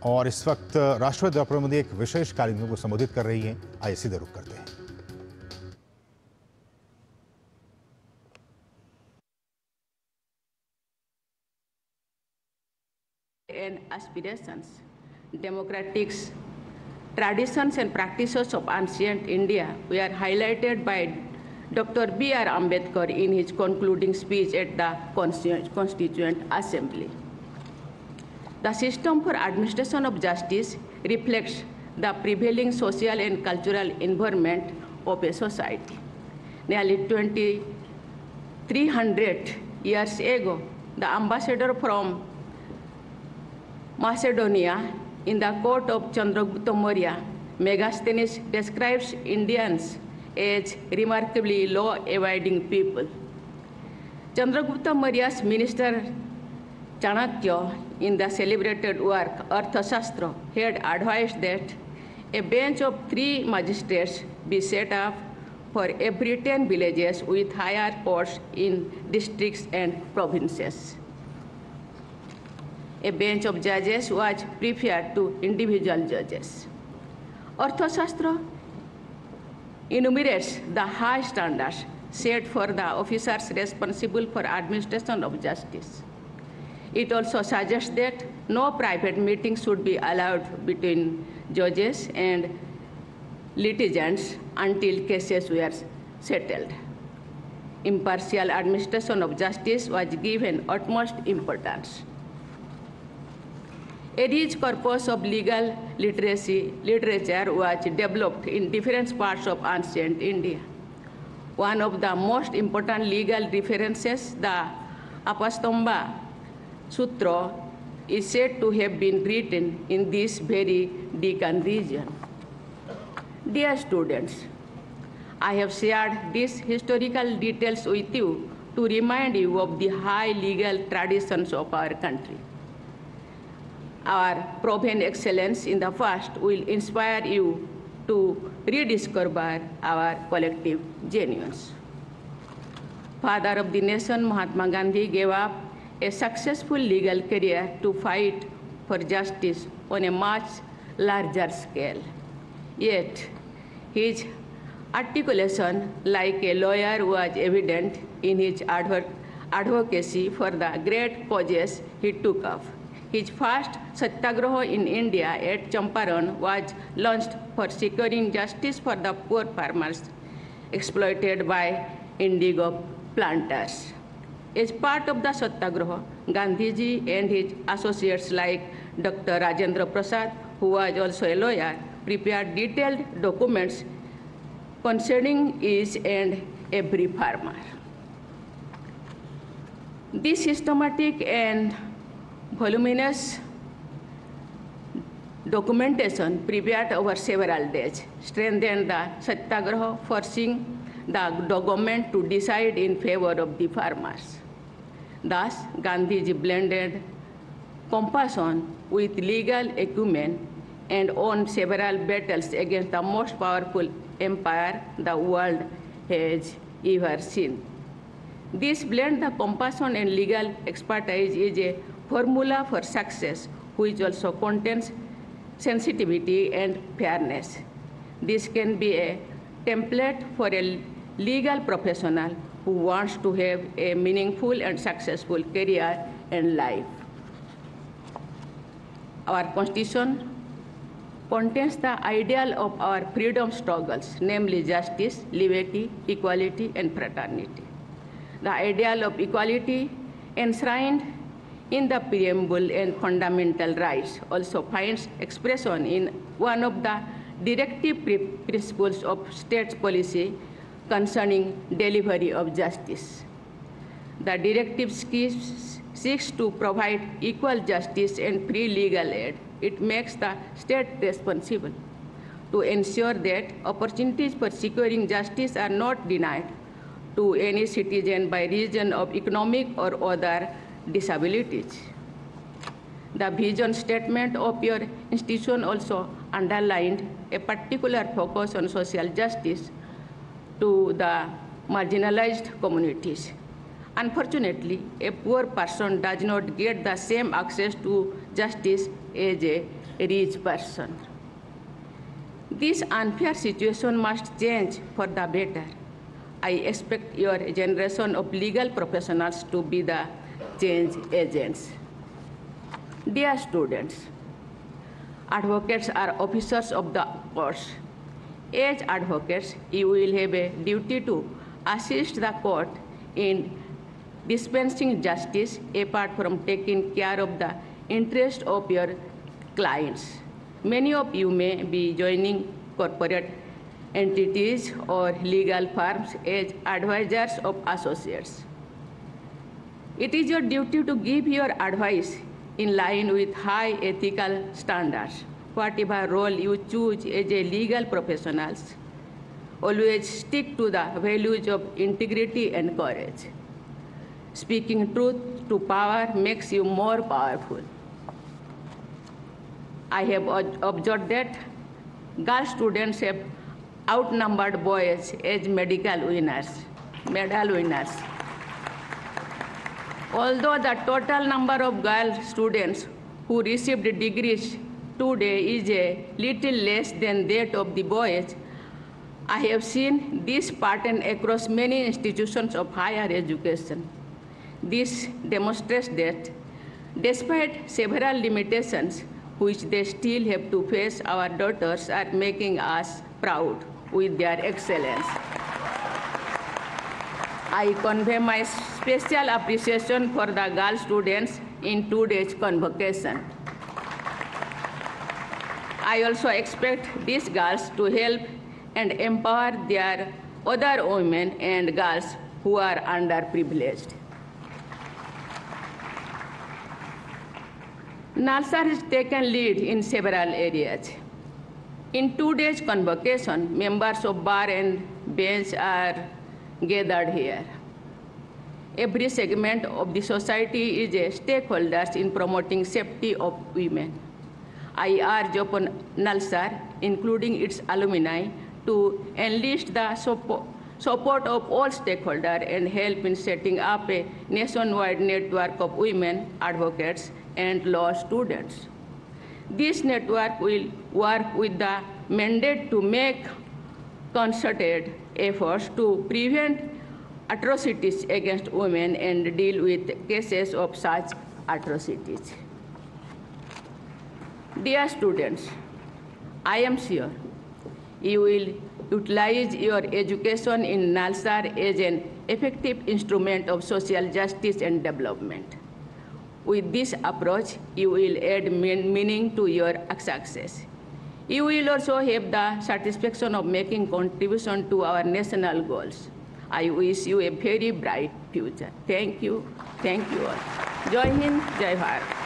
और इस वक्त राष्ट्रपति द्रौपदी मुर्मू एक विशेष कार्यक्रम को संबोधित कर रही हैं। आइए सीधे रुख करते हैं। And aspirations, democratic traditions and practices of ancient India were highlighted by Dr. B.R. Ambedkar in his concluding speech at the Constituent Assembly. The system for administration of justice reflects the prevailing social and cultural environment of a society. Nearly 2,300 years ago, the ambassador from Macedonia in the court of Chandragupta Maurya, Megasthenes describes Indians as remarkably law-abiding people. Chandragupta Maurya's minister Chanakya, in the celebrated work Arthashastra, had advised that a bench of 3 magistrates be set up for every 10 villages with higher courts in districts and provinces. A bench of judges was preferred to individual judges. Arthashastra enumerates the high standards set for the officers responsible for administration of justice. It also suggests that no private meetings should be allowed between judges and litigants until cases were settled. Impartial administration of justice was given utmost importance. A rich corpus of legal literature was developed in different parts of ancient India. One of the most important legal references, the Apastamba Sutra, is said to have been written in this very Deccan region. Dear students, I have shared these historical details with you to remind you of the high legal traditions of our country. Our proven excellence in the past will inspire you to rediscover our collective genuines. Father of the nation, Mahatma Gandhi gave up a successful legal career to fight for justice on a much larger scale. Yet, his articulation like a lawyer was evident in his advocacy for the great causes he took up. His first satyagraha in India at Champaran was launched for securing justice for the poor farmers exploited by indigo planters. As part of the satyagraha, Gandhiji and his associates like Dr. Rajendra Prasad, who was also a lawyer, prepared detailed documents concerning each and every farmer. This systematic and voluminous documentation prepared over several days strengthened the satyagraha, forcing the government to decide in favor of the farmers. Thus, Gandhiji blended compassion with legal acumen and won several battles against the most powerful empire the world has ever seen. This blend of compassion and legal expertise is a formula for success, which also contains sensitivity and fairness. This can be a template for a legal professional who wants to have a meaningful and successful career and life. Our Constitution contains the ideal of our freedom struggles, namely justice, liberty, equality, and fraternity. The ideal of equality enshrined in the preamble and fundamental rights also finds expression in one of the directive principles of state policy concerning delivery of justice. The directive seeks to provide equal justice and free legal aid. It makes the state responsible to ensure that opportunities for securing justice are not denied to any citizen by reason of economic or other disabilities. The vision statement of your institution also underlined a particular focus on social justice to the marginalized communities. Unfortunately, a poor person does not get the same access to justice as a rich person. This unfair situation must change for the better. I expect your generation of legal professionals to be the change agents. Dear students, advocates are officers of the courts. As advocates, you will have a duty to assist the court in dispensing justice apart from taking care of the interest of your clients. Many of you may be joining corporate entities or legal firms as advisors of associates. It is your duty to give your advice in line with high ethical standards. Whatever role you choose as a legal professional, always stick to the values of integrity and courage. Speaking truth to power makes you more powerful. I have observed that girl students have outnumbered boys as medal winners. Although the total number of girl students who received degrees today is a little less than that of the boys, I have seen this pattern across many institutions of higher education. This demonstrates that despite several limitations which they still have to face, our daughters are making us proud with their excellence. I convey my special appreciation for the girl students in today's convocation. I also expect these girls to help and empower their other women and girls who are underprivileged. NALSA has taken lead in several areas. In today's convocation, members of bar and bench are gathered here. Every segment of the society is a stakeholder in promoting safety of women. I urge upon NALSA, including its alumni, to enlist the support of all stakeholders and help in setting up a nationwide network of women advocates and law students. This network will work with the mandate to make concerted efforts to prevent atrocities against women and deal with cases of such atrocities. Dear students, I am sure you will utilize your education in NALSA as an effective instrument of social justice and development. With this approach, you will add meaning to your success. You will also have the satisfaction of making contribution to our national goals. I wish you a very bright future. Thank you. Thank you all. Jai Hind, Jai Bharat.